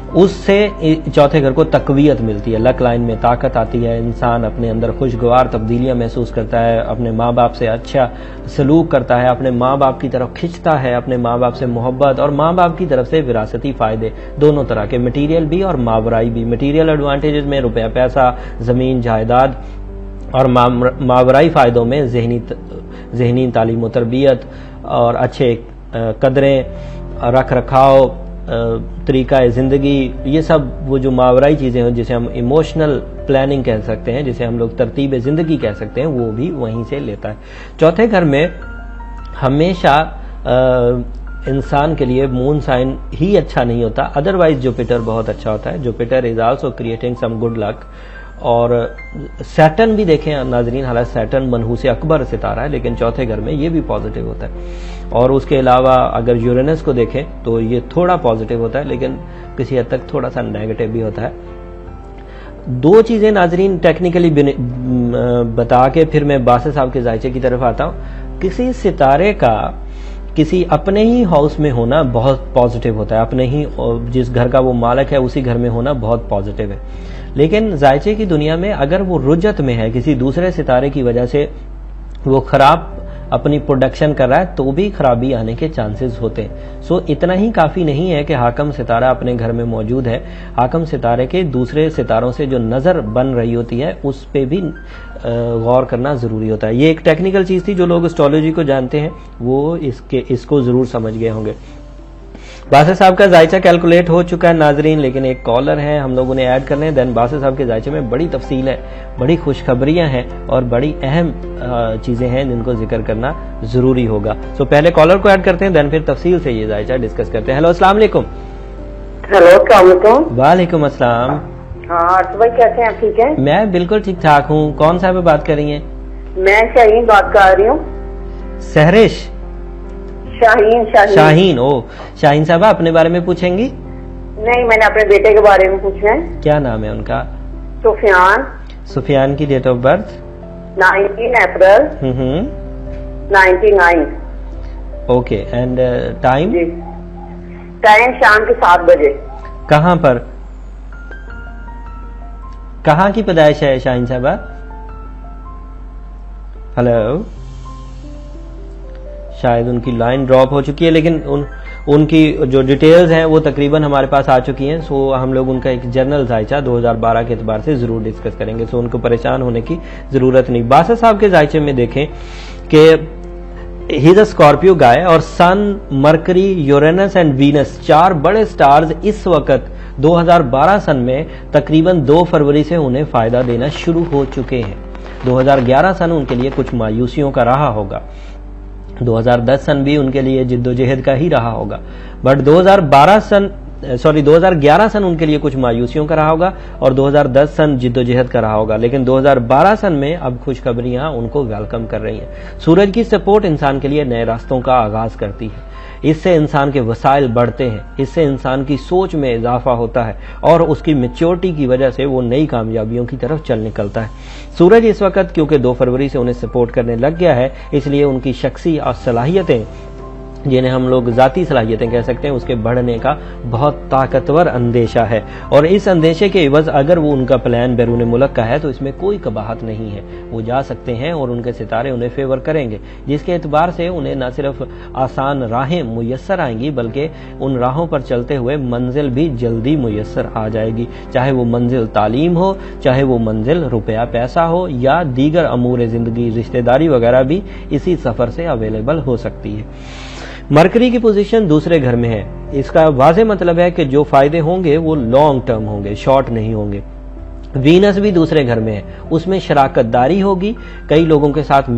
उससे चौथे घर को तकवीयत मिलती है, लक लाइन में ताकत आती है, इंसान अपने अंदर खुशगवार तब्दीलियां महसूस करता है, अपने माँ बाप से अच्छा सलूक करता है, अपने माँ बाप की तरफ खिंचता है, अपने माँ बाप से मोहब्बत और माँ बाप की तरफ से विरासती फायदे दोनों तरह के, मटीरियल भी और मावराई भी। मटीरियल एडवांटेजेस में रुपया पैसा, जमीन जायदाद, और मावराई फायदों में जहनी तालीम व तरबियत और अच्छे कदरें, रख रखाव, तरीका जिंदगी, ये सब वो जो मावराई चीजें हैं जिसे हम इमोशनल प्लानिंग कह सकते हैं, जिसे हम लोग तरतीब जिंदगी कह सकते हैं, वो भी वहीं से लेता है। चौथे घर में हमेशा इंसान के लिए मून साइन ही अच्छा नहीं होता, अदरवाइज जुपिटर बहुत अच्छा होता है। Jupiter is also creating some good luck. और सैटर्न भी देखें नाजरीन, हालांकि सैटर्न मनहूस अकबर सितारा है, लेकिन चौथे घर में ये भी पॉजिटिव होता है। और उसके अलावा अगर यूरेनस को देखें तो ये थोड़ा पॉजिटिव होता है, लेकिन किसी हद तक थोड़ा सा नेगेटिव भी होता है। दो चीजें नाजरीन टेक्निकली बता के फिर मैं बासे साहब के जायचे की तरफ आता हूं। किसी सितारे का किसी अपने ही हाउस में होना बहुत पॉजिटिव होता है, अपने ही जिस घर का वो मालिक है उसी घर में होना बहुत पॉजिटिव है। लेकिन जायचे की दुनिया में अगर वो रुजत में है, किसी दूसरे सितारे की वजह से वो खराब अपनी प्रोडक्शन कर रहा है तो भी खराबी आने के चांसेस होते हैं। सो इतना ही काफी नहीं है कि हाकम सितारा अपने घर में मौजूद है, हाकम सितारे के दूसरे सितारों से जो नजर बन रही होती है उस पे भी गौर करना जरूरी होता है। ये एक टेक्निकल चीज थी, जो लोग एस्ट्रोलॉजी को जानते हैं वो इसको जरूर समझ गए होंगे। बासर साहब का जायचा कैलकुलेट हो चुका है नाजरीन, लेकिन एक कॉलर है, हम लोगों ने ऐड करने हैं। देन बासर साहब के जायचे में बड़ी तफसील है, बड़ी खुशखबरियां हैं और बड़ी अहम चीजें हैं जिनको जिक्र करना जरूरी होगा। सो पहले कॉलर को ऐड करते हैं, देन फिर तफसील से ये जायचा डिस्कस करते हैं। हेलो, अस्सलाम वालेकुम। हेलो, अस्सलाम वालेकुम। वालेकुम अस्सलाम। हाँ अर्शद भाई, कैसे हैं? ठीक है, मैं बिल्कुल ठीक ठाक हूँ। कौन साहब बात कर रही हैं? मैं शाहीन बात कर रही हूँ। सहरिश? शाहीन। ओ शाहीन साहब, अपने बारे में पूछेंगी? नहीं, मैंने अपने बेटे के बारे में पूछना है। क्या नाम है उनका? सुफियान। सुफियान की डेट ऑफ बर्थ? 19 अप्रैल 99। Okay, and time? टाइम शाम के 7 बजे। कहाँ पर, कहाँ की पैदाइश है शाहीन साहबा? हेलो, शायद उनकी लाइन ड्रॉप हो चुकी है, लेकिन उनकी जो डिटेल्स हैं वो तकरीबन हमारे पास आ चुकी हैं। सो हम लोग उनका एक जनरल जायचा 2012 के एतबार से जरूर डिस्कस करेंगे, सो उनको परेशान होने की जरूरत नहीं। बासर साहब के जायचे में देखें कि ही इज अ स्कॉर्पियो गाय और sun, Mercury, Uranus and Venus 4 बड़े स्टार्स इस वक्त 2012 सन में तकरीबन 2 फरवरी से उन्हें फायदा देना शुरू हो चुके हैं। 2011 सन उनके लिए कुछ मायूसियों का रहा होगा, 2010 सन भी उनके लिए जिद्दोजहद का ही रहा होगा, बट 2011 सन उनके लिए कुछ मायूसियों का रहा होगा और 2010 सन जिद्दोजहद का रहा होगा। लेकिन 2012 सन में अब खुशखबरियां उनको वेलकम कर रही हैं। सूरज की सपोर्ट इंसान के लिए नए रास्तों का आगाज करती है, इससे इंसान के वसाइल बढ़ते हैं, इससे इंसान की सोच में इजाफा होता है और उसकी मैच्योरिटी की वजह से वो नई कामयाबियों की तरफ चल निकलता है। सूरज इस वक्त क्योंकि 2 फरवरी से उन्हें सपोर्ट करने लग गया है, इसलिए उनकी शख्सी और सलाहियतें, जिन्हें हम लोग जाती सलाहियतें कह सकते हैं, उसके बढ़ने का बहुत ताकतवर अंदेशा है। और इस अंदेशे के एवज अगर वो उनका प्लान बैरून मुल्क का है तो इसमें कोई कबाहत नहीं है, वो जा सकते हैं और उनके सितारे उन्हें फेवर करेंगे, जिसके एतबार से उन्हें न सिर्फ आसान राहें मुयस्सर आएंगी बल्कि उन राहों पर चलते हुए मंजिल भी जल्दी मुयस्सर आ जाएगी। चाहे वो मंजिल तालीम हो, चाहे वो मंजिल रुपया पैसा हो या दीगर अमूर जिंदगी, रिश्तेदारी वगैरह भी इसी सफर से अवेलेबल हो सकती है। मरकरी की पोजीशन दूसरे घर में है, इसका वाज़ेह मतलब है कि जो फायदे होंगे वो लॉन्ग टर्म होंगे, शॉर्ट नहीं होंगे। वीनस भी दूसरे घर में है, उसमें शराकतदारी होगी, कई लोगों के साथ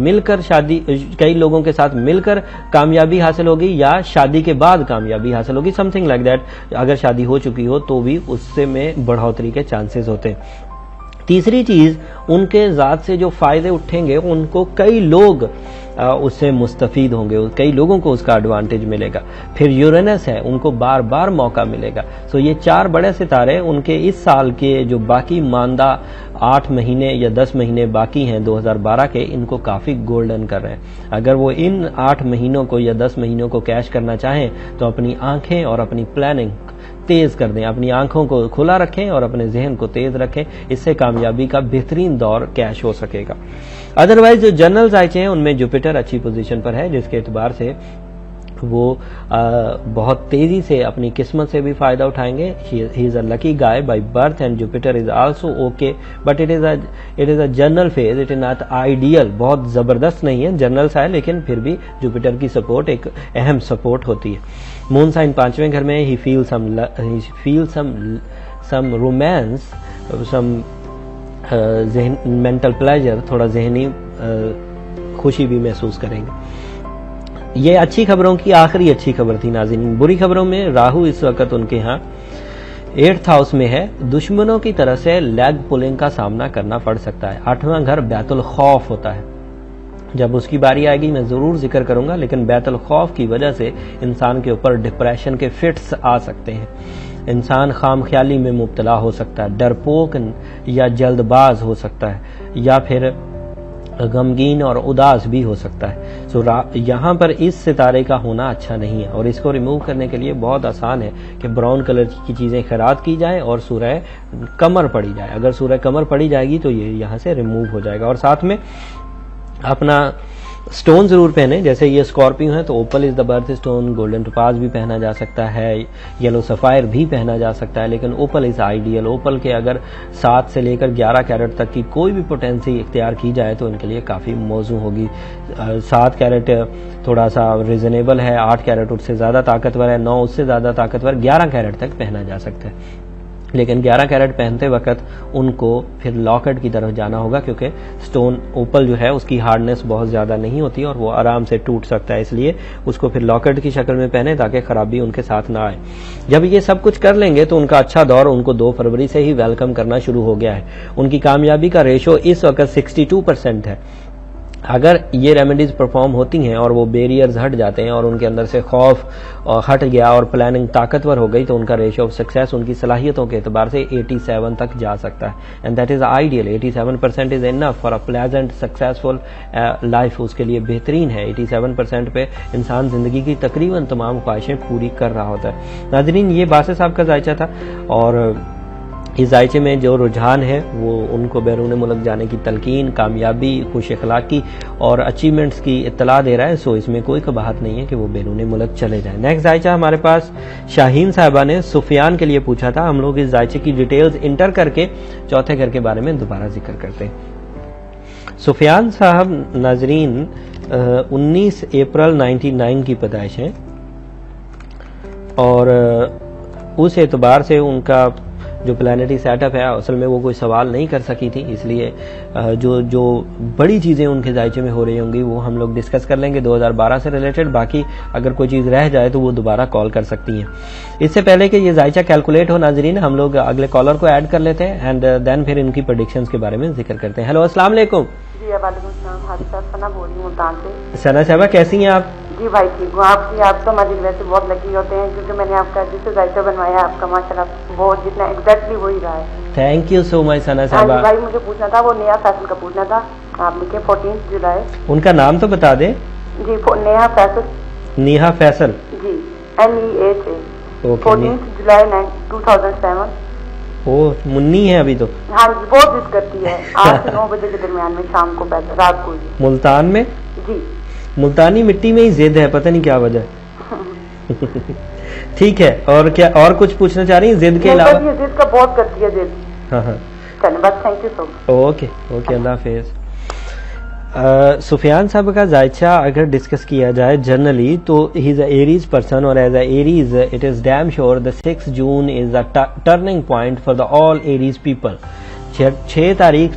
मिलकर कामयाबी हासिल होगी या शादी के बाद कामयाबी हासिल होगी, समथिंग लाइक दैट। अगर शादी हो चुकी हो तो भी उससे में बढ़ोतरी के चांसेस होते हैं। तीसरी चीज, उनके जात से जो फायदे उठेंगे उनको कई लोग उससे मुस्तफीद होंगे, कई लोगों को उसका एडवांटेज मिलेगा। फिर यूरेनस है, उनको बार बार मौका मिलेगा। सो ये 4 बड़े सितारे उनके इस साल के जो बाकी मानदा 8 महीने या 10 महीने बाकी हैं 2012 के, इनको काफी गोल्डन कर रहे हैं। अगर वो इन 8 महीनों को या 10 महीनों को कैश करना चाहें तो अपनी आंखें और अपनी प्लानिंग तेज कर दें, अपनी आंखों को खुला रखें और अपने जहन को तेज रखें, इससे कामयाबी का बेहतरीन दौर कैश हो सकेगा। अदरवाइज जो जनरल जायचे हैं उनमें जुपिटर अच्छी पोजीशन पर है, जिसके एतबार से वो बहुत तेजी से अपनी किस्मत से भी फायदा उठाएंगे। He is a lucky guy by birth and Jupiter is also okay, but it is a general phase, it is not ideal. बहुत जबरदस्त नहीं है, जनरल सा है, लेकिन फिर भी जुपिटर की सपोर्ट एक अहम सपोर्ट होती है। मून साइन 5वें घर में, he feel some romance, some mental pleasure, थोड़ा जहनी खुशी भी महसूस करेंगे। ये अच्छी खबरों की आखिरी अच्छी खबर थी नाज़रीन। बुरी खबरों में राहु इस वक्त उनके यहाँ 8th हाउस में है, दुश्मनों की तरफ से लेग पुलिंग का सामना करना पड़ सकता है। 8वां घर बैतुल खौफ होता है, जब उसकी बारी आएगी मैं जरूर जिक्र करूंगा, लेकिन बैतुल खौफ की वजह से इंसान के ऊपर डिप्रेशन के फिट्स आ सकते हैं, इंसान खाम ख्याली में मुब्तला हो सकता है, डरपोक या जल्दबाज हो सकता है, या फिर गमगीन और उदास भी हो सकता है। सो यहाँ पर इस सितारे का होना अच्छा नहीं है और इसको रिमूव करने के लिए बहुत आसान है कि ब्राउन कलर की चीजें खैरात की जाए और सूरह कमर पड़ी जाए। अगर सूरह कमर पड़ी जाएगी तो ये यहाँ से रिमूव हो जाएगा। और साथ में अपना स्टोन जरूर पहने, जैसे ये स्कॉर्पियो है तो opal is the birth stone, golden topaz भी पहना जा सकता है, येलो सफायर भी पहना जा सकता है, लेकिन ओपल इज आइडियल। ओपल के अगर 7 से लेकर 11 कैरेट तक की कोई भी पोटेंसी इख्तियार की जाए तो इनके लिए काफ़ी मौजू होगी। 7 कैरेट थोड़ा सा रिजनेबल है, 8 कैरेट उससे ज़्यादा ताकतवर है, 9 उससे ज़्यादा ताकतवर, 11 कैरेट तक पहना जा सकता है। लेकिन 11 कैरेट पहनते वक्त उनको फिर लॉकेट की तरफ जाना होगा, क्योंकि स्टोन ओपल जो है उसकी हार्डनेस बहुत ज़्यादा नहीं होती और वो आराम से टूट सकता है, इसलिए उसको फिर लॉकेट की शक्ल में पहने ताकि खराबी उनके साथ ना आए। जब ये सब कुछ कर लेंगे तो उनका अच्छा दौर उनको 2 फरवरी से ही वेलकम करना शुरू हो गया है। उनकी कामयाबी का रेशो इस वक्त 62% है। अगर ये रेमेडीज परफॉर्म होती हैं और वो बैरियर्स हट जाते हैं और उनके अंदर से खौफ हट गया और प्लानिंग ताकतवर हो गई तो उनका रेशियो ऑफ सक्सेस उनकी सलाहियतों के एतबार से 87 तक जा सकता है, and that is ideal. 87% is enough for a pleasant successful life, उसके लिए बेहतरीन है। 87% पे इंसान जिंदगी की तकरीबन तमाम ख्वाहिशें पूरी कर रहा होता है। नाज़रीन, ये बासे साहब का जायचा था और इस जायचे में जो रुझान है वो उनको बैरून मुल्क जाने की तलकीन, कामयाबी, खुश अखलाकी और अचीवमेंट्स की इत्तला दे रहा है। सो इसमें कोई कबाहत नहीं है कि वो बैरून मुल्क चले जाएं। नेक्स्ट जायचा हमारे पास शाहीन साहिबा ने सुफियान के लिए पूछा था। हम लोग इस जायचे की डिटेल्स इंटर करके चौथे घर के बारे में दोबारा जिक्र करते हैं। सुफियान साहब नाजरीन 19 अप्रैल 1999 की पैदाइश है और उस एतबार से उनका जो प्लानिटरी सेटअप है असल में वो कोई सवाल नहीं कर सकी थी, इसलिए जो बड़ी चीज़ें उनके जायचे में हो रही होंगी वो हम लोग डिस्कस कर लेंगे 2012 से रिलेटेड। बाकी अगर कोई चीज़ रह जाए तो वो दोबारा कॉल कर सकती हैं। इससे पहले कि ये जायचा कैलकुलेट हो नाजरीन, हम लोग अगले कॉलर को ऐड कर लेते हैं एंड देन फिर इनकी प्रेडिक्शंस के बारे में जिक्र करते हैं। हेलो, अस्सलाम वालेकुम। जी वालेकुम सलाम, हादिसा सना बोल रही हूँ मुल्तान से। सना साहबा कैसी हैं आप? जी भाई ठीक हूँ। आप तो मजिल वैसे बहुत लकी होते हैं क्योंकि मैंने आपका जिससे जायचा बनवाया आपका माशाल्लाह बहुत जितना एग्जैक्टली वही रहा है। Thank you so much Sana साहबा। भाई मुझे पूछना था, वो नेहा फैसल का पूछना था। आप लिखे 14 जुलाई। उनका नाम तो बता दें। जी नेहा फैसल। नेहा फैसल जी NEHA 14 जुलाई 2007। ओ मुन्नी है अभी तो। हाँ जी, बहुत जिद करती है 8 से 9 बजे के दरमियान में शाम को रात को। मुल्तान में? जी मुल्तानी मिट्टी में ही जिद है, पता नहीं क्या वजह। ठीक है, और क्या और कुछ पूछना चाह रही हैं जिद के अलावा? जिद का बहुत करती है जिद। हाँ हाँ चलिए बस, thank you so much. Okay okay, अल्लाह हाफिज। सुफियान साहब का जायचा अगर डिस्कस किया जाए जनरली तो he is a Aries person और as a Aries it is damn sure the 6 जून is a turning point for the all Aries people. 6 तारीख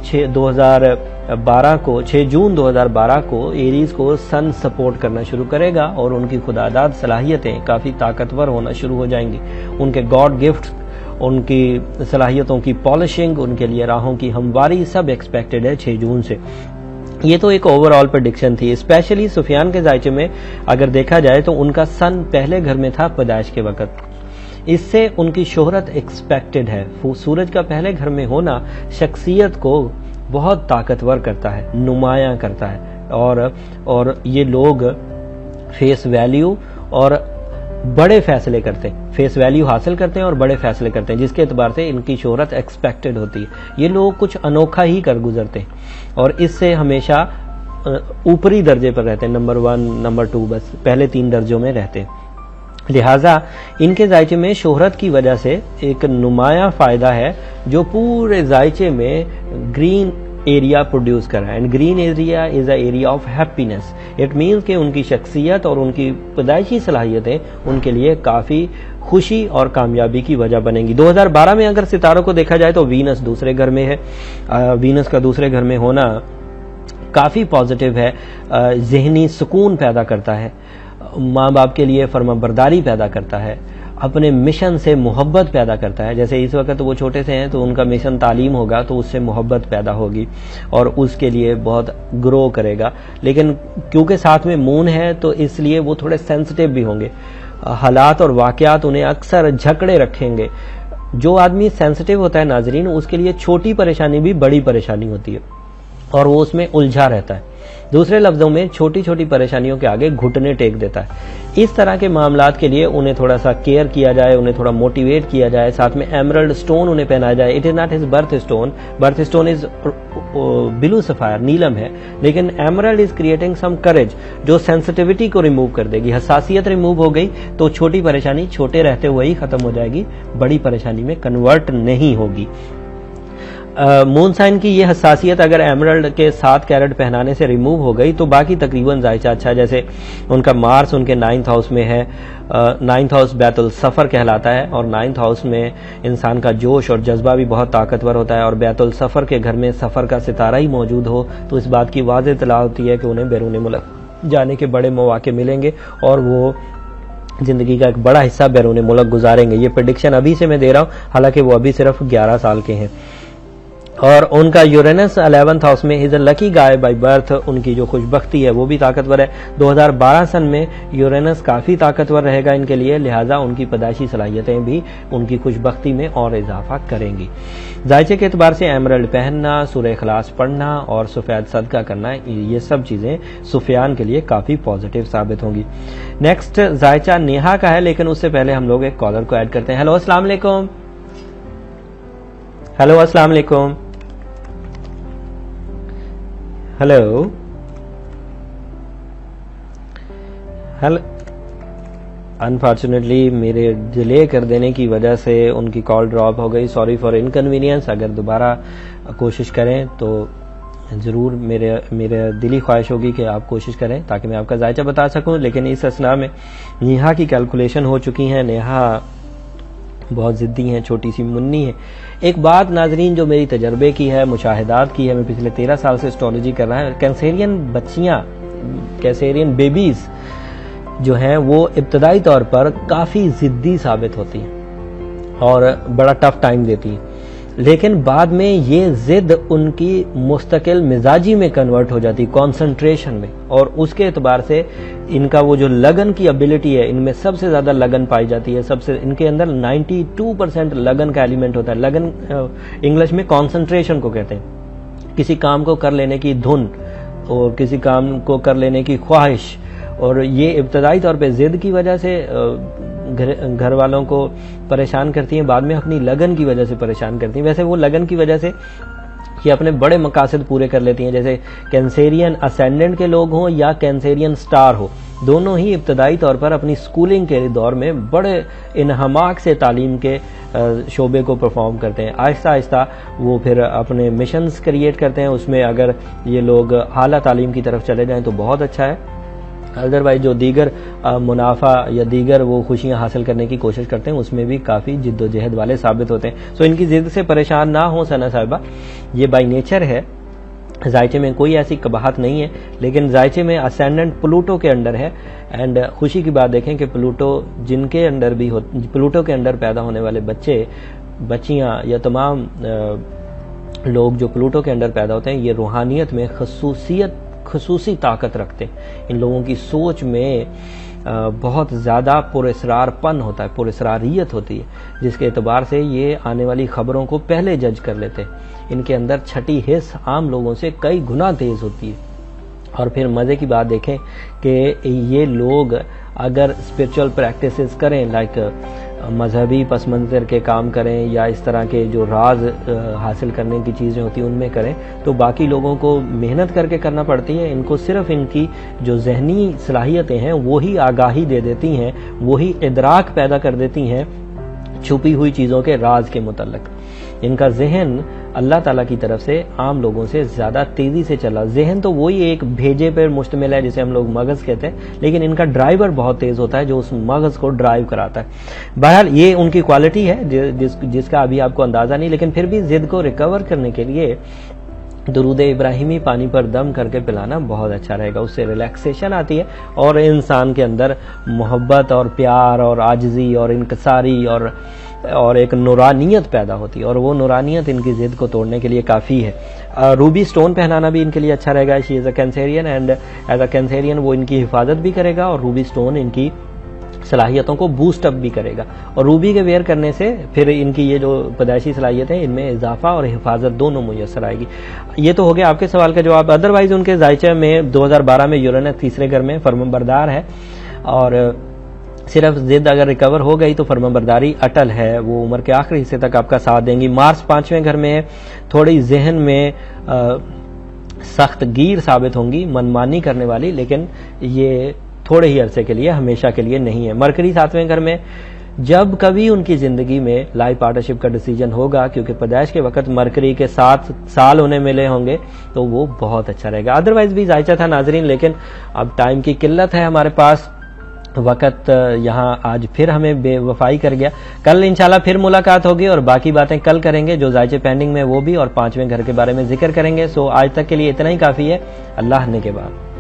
2012 को 6 जून 2012 को एरीज को सन सपोर्ट करना शुरू करेगा और उनकी खुदादाद सलाहियतें काफ़ी ताकतवर होना शुरू हो जाएंगी। उनके गॉड गिफ्ट, उनकी सलाहियतों की पॉलिशिंग, उनके लिए राहों की हमवारी सब एक्सपेक्टेड है 6 जून से। ये तो एक ओवरऑल प्रेडिक्शन थी। स्पेशली सुफियान के जायचे में अगर देखा जाए तो उनका सन पहले घर में था पैदाइश के वक्त, इससे उनकी शोहरत एक्सपेक्टेड है। सूरज का पहले घर में होना शख्सियत को बहुत ताकतवर करता है, नुमायां करता है और ये लोग फेस वैल्यू और बड़े फैसले करते हैं, फेस वैल्यू हासिल करते हैं और बड़े फैसले करते हैं, जिसके एतबार से इनकी शोहरत एक्सपेक्टेड होती है। ये लोग कुछ अनोखा ही कर गुजरते हैं और इससे हमेशा ऊपरी दर्जे पर रहते हैं, नंबर 1 नंबर 2, बस पहले 3 दर्जों में रहते हैं। लिहाजा इनके जायचे में शोहरत की वजह से एक नुमाया फायदा है जो पूरे जायचे में ग्रीन एरिया प्रोड्यूस कर रहा है। And green area is a area of happiness. It means कि उनकी शख्सियत और उनकी पैदाइशी सलाहियतें उनके लिए काफ़ी खुशी और कामयाबी की वजह बनेंगी। 2012 में अगर सितारों को देखा जाए तो वीनस दूसरे घर में है। वीनस का दूसरे घर में होना काफ़ी पॉजिटिव है, जहनी सुकून पैदा करता है, माँ बाप के लिए फर्माबरदारी पैदा करता है, अपने मिशन से मोहब्बत पैदा करता है। जैसे इस वक्त वो छोटे से हैं तो उनका मिशन तालीम होगा तो उससे मोहब्बत पैदा होगी और उसके लिए बहुत ग्रो करेगा। लेकिन क्योंकि साथ में मून है तो इसलिए वो थोड़े सेंसिटिव भी होंगे, हालात और वाकयात उन्हें अक्सर झकड़े रखेंगे। जो आदमी सेंसिटिव होता है नाजरीन, उसके लिए छोटी परेशानी भी बड़ी परेशानी होती है और वो उसमें उलझा रहता है। दूसरे लफ्जों में छोटी छोटी परेशानियों के आगे घुटने टेक देता है। इस तरह के मामलात के लिए उन्हें थोड़ा सा केयर किया जाए, उन्हें थोड़ा मोटिवेट किया जाए, साथ में एमरल्ड स्टोन उन्हें पहनाया जाए। It is not his birth stone is blue sapphire, नीलम है, लेकिन emerald is creating some courage जो सेंसिटिविटी को रिमूव कर देगी। हसासियत रिमूव हो गई तो छोटी परेशानी छोटे रहते हुए ही खत्म हो जाएगी, बड़ी परेशानी में कन्वर्ट नहीं होगी। मून साइन की ये हसासियत अगर एमरल्ड के 7 कैरेट पहनाने से रिमूव हो गई तो बाकी तकरीबन जायचा अच्छा है। जैसे उनका मार्स उनके 9th हाउस में है, 9th हाउस बैतुल सफर कहलाता है, और 9th हाउस में इंसान का जोश और जज्बा भी बहुत ताकतवर होता है, और बैतुल सफर के घर में सफर का सितारा ही मौजूद हो तो इस बात की वाज़ेह इत्तला होती है कि उन्हें बैरून मुल्क जाने के बड़े मौके मिलेंगे और वो जिंदगी का एक बड़ा हिस्सा बैरून मुल्क गुजारेंगे। ये प्रेडिक्शन अभी से मैं दे रहा हूँ, हालांकि वो अभी सिर्फ 11 साल के हैं। और उनका यूरेनस 11th हाउस में is a lucky guy by birth, उनकी जो खुशबख्ती है वो भी ताकतवर है। 2012 सन में यूरेनस काफी ताकतवर रहेगा इनके लिए, लिहाजा उनकी पैदाइशी सलाहियतें भी उनकी खुशबख्ती में और इजाफा करेंगी। जायचे के एतबार से एमरल्ड पहनना, सूरह इखलास पढ़ना और सफेद सदका करना, ये सब चीजें सुफियान के लिए काफी पॉजिटिव साबित होंगी। नेक्स्ट जायचा नेहा का है, लेकिन उससे पहले हम लोग एक कॉलर को ऐड करते हैं। हेलो अस्सलाम वालेकुम। हेलो अस्सलाम वालेकुम। Hello hello. अनफॉर्चुनेटली मेरे डिले कर देने की वजह से उनकी कॉल ड्रॉप हो गई। Sorry for inconvenience. अगर दोबारा कोशिश करें तो ज़रूर मेरे दिली ख्वाहिश होगी कि आप कोशिश करें ताकि मैं आपका जायचा बता सकूं, लेकिन इस असना में नेहा की कैलकुलेशन हो चुकी है। नेहा बहुत ज़िद्दी हैं, छोटी सी मुन्नी है। एक बात नाजरीन जो मेरी तजर्बे की है, मुशाहिदात की है, मैं पिछले 13 साल से एस्ट्रोलॉजी कर रहा हूँ। कैंसेरियन बच्चियाँ, कैंसेरियन बेबीज जो हैं वो इब्तदाई तौर पर काफ़ी ज़िद्दी साबित होती हैं और बड़ा टफ टाइम देती हैं, लेकिन बाद में ये जिद उनकी मुस्तकिल मिजाजी में कन्वर्ट हो जाती, कंसंट्रेशन में, और उसके एतबार से इनका वो जो लगन की एबिलिटी है, इनमें सबसे ज्यादा लगन पाई जाती है। सबसे इनके अंदर 92% लगन का एलिमेंट होता है। लगन इंग्लिश में कंसंट्रेशन को कहते हैं, किसी काम को कर लेने की धुन और किसी काम को कर लेने की ख्वाहिश, और ये इब्तदाई तौर पे जिद की वजह से घर वालों को परेशान करती हैं, बाद में अपनी लगन की वजह से परेशान करती हैं। वैसे वो लगन की वजह से ये अपने बड़े मकासद पूरे कर लेती हैं। जैसे कैंसेरियन असेंडेंट के लोग हों या कैंसेरियन स्टार हो, दोनों ही इब्तदाई तौर पर अपनी स्कूलिंग के दौर में बड़े इनहमाक से तालीम के शोबे को परफॉर्म करते हैं। आहिस्ता आहिस्ता वो फिर अपने मिशंस क्रिएट करते हैं, उसमें अगर ये लोग आला तालीम की तरफ चले जाएं तो बहुत अच्छा है। अदरवाइज जो दीगर मुनाफा या दीगर वो खुशियां हासिल करने की कोशिश करते हैं उसमें भी काफ़ी जिद्दोजहद वाले साबित होते हैं। सो इनकी जिद से परेशान ना हो सना साहिबा, ये बाई नेचर है। जायचे में कोई ऐसी कबाहत नहीं है, लेकिन जायचे में असेंडेंट प्लूटो के अंडर है। एंड खुशी की बात देखें कि प्लूटो जिनके अंडर भी प्लूटो के अंडर पैदा होने वाले बच्चे, बच्चियां या तमाम लोग जो प्लूटो के अंडर पैदा होते हैं, ये रूहानियत में खसूसी ताकत रखते हैं। इन लोगों की सोच में बहुत ज़्यादा पुरस्रारपन होता है, पुरस्रारियत होती है, जिसके एतबार से ये आने वाली खबरों को पहले जज कर लेते हैं। इनके अंदर छठी हिस्स आम लोगों से कई गुना तेज होती है। और फिर मज़े की बात देखें कि ये लोग अगर स्पिरिचुअल प्रैक्टिसेस करें, लाइक मजहबी पस मंज़र के काम करें या इस तरह के जो राज हासिल करने की चीज़ें होती हैं उनमें करें, तो बाकी लोगों को मेहनत करके करना पड़ती है। इनको सिर्फ इनकी जो जहनी सलाहियतें हैं वही आगाही दे देती हैं, वही इदराक पैदा कर देती हैं छुपी हुई चीज़ों के राज के मुतल्लिक। इनका जहन अल्लाह ताला की तरफ से आम लोगों से ज्यादा तेजी से चला। जहन तो वही एक भेजे पर मुश्तमिल है जिसे हम लोग मगज कहते हैं, लेकिन इनका ड्राइवर बहुत तेज होता है जो उस मगज को ड्राइव कराता है। बहरहाल ये उनकी क्वालिटी है जिसका अभी आपको अंदाजा नहीं, लेकिन फिर भी जिद को रिकवर करने के लिए दुरूद इब्राहिमी पानी पर दम करके पिलाना बहुत अच्छा रहेगा। उससे रिलैक्सेशन आती है और इंसान के अंदर मोहब्बत और प्यार और आजिज़ी और इनकसारी और एक नूरानियत पैदा होती है, और वो नूरानियत इनकी जिद को तोड़ने के लिए काफ़ी है। रूबी स्टोन पहनाना भी इनके लिए अच्छा रहेगा। She is a Cancerian and as a Cancerian वो इनकी हिफाजत भी करेगा, और रूबी स्टोन इनकी सलाहियतों को बूस्ट अप भी करेगा। और रूबी के वेयर करने से फिर इनकी ये जो पैदाइशी सलाहियतें इनमें इजाफा और हिफाजत दोनों मुयसर आएगी। ये तो हो गया आपके सवाल का जवाब। अदरवाइज उनके जायचे में 2012 में यूरेनस तीसरे घर में फर्माबरदार है और सिर्फ जिद अगर रिकवर हो गई तो फर्माबरदारी अटल है, वो उम्र के आखिरी हिस्से तक आपका साथ देंगी। मार्स 5वें घर में है, थोड़ी जहन में सख्त गिर साबित होंगी, मनमानी करने वाली, लेकिन ये थोड़े ही अरसे के लिए, हमेशा के लिए नहीं है। मरकरी 7वें घर में, जब कभी उनकी जिंदगी में लाइफ पार्टनरशिप का डिसीजन होगा, क्योंकि पैदाइश के वक्त मरकरी के 7 साल उन्हें मिले होंगे, तो वो बहुत अच्छा रहेगा। अदरवाइज भी जायचा था नाजरीन, लेकिन अब टाइम की किल्लत है हमारे पास, वक्त यहाँ आज फिर हमें बेवफाई कर गया। कल इंशाल्लाह फिर मुलाकात होगी और बाकी बातें कल करेंगे, जो जायचे पेंडिंग में वो भी, और 5वें घर के बारे में जिक्र करेंगे। सो आज तक के लिए इतना ही काफी है। अल्लाह ने के बाद।